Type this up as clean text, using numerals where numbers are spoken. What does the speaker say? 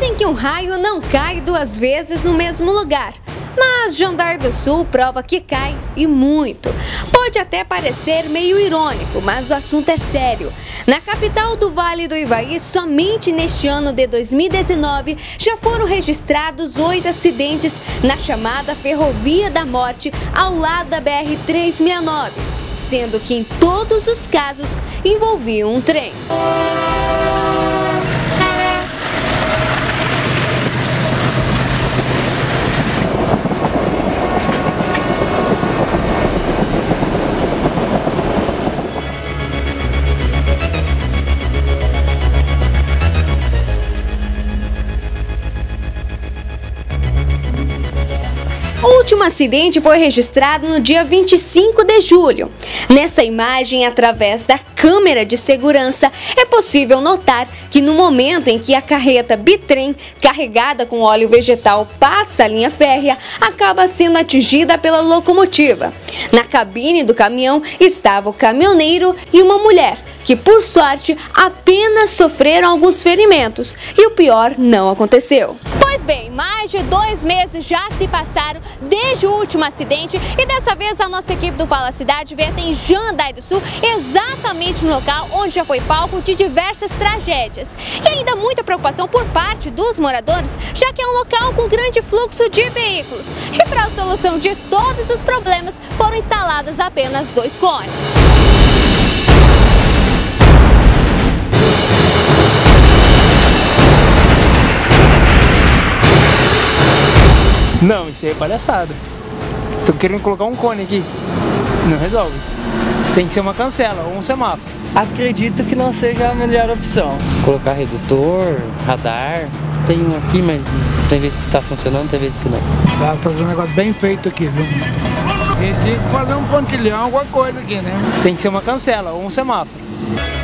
Dizem que um raio não cai duas vezes no mesmo lugar, mas Jandar do Sul prova que cai e muito. Pode até parecer meio irônico, mas o assunto é sério. Na capital do Vale do Ivaí, somente neste ano de 2019, já foram registrados 8 acidentes na chamada Ferrovia da Morte, ao lado da BR-369, sendo que em todos os casos envolviam um trem. O último acidente foi registrado no dia 25 de julho. Nessa imagem, através da câmera de segurança, é possível notar que no momento em que a carreta bitrem, carregada com óleo vegetal, passa a linha férrea, acaba sendo atingida pela locomotiva. Na cabine do caminhão estava o caminhoneiro e uma mulher, que por sorte apenas sofreram alguns ferimentos, e o pior não aconteceu. Pois bem, mais de 2 meses já se passaram desde o último acidente e dessa vez a nossa equipe do Fala Cidade veio até em Jandar do Sul, exatamente no local onde já foi palco de diversas tragédias. E ainda muita preocupação por parte dos moradores, já que é um local com grande fluxo de veículos. E para a solução de todos os problemas foram instalados apenas 2 cones. Não, isso aí é palhaçada. Tô querendo colocar um cone aqui. Não resolve. Tem que ser uma cancela ou um semáforo. Acredito que não seja a melhor opção. Colocar redutor, radar. Tem um aqui, mas tem vezes que está funcionando, tem vezes que não. Dá pra fazer um negócio bem feito aqui, viu? A gente tem que fazer um pontilhão, alguma coisa aqui, né? Tem que ser uma cancela ou um semáforo.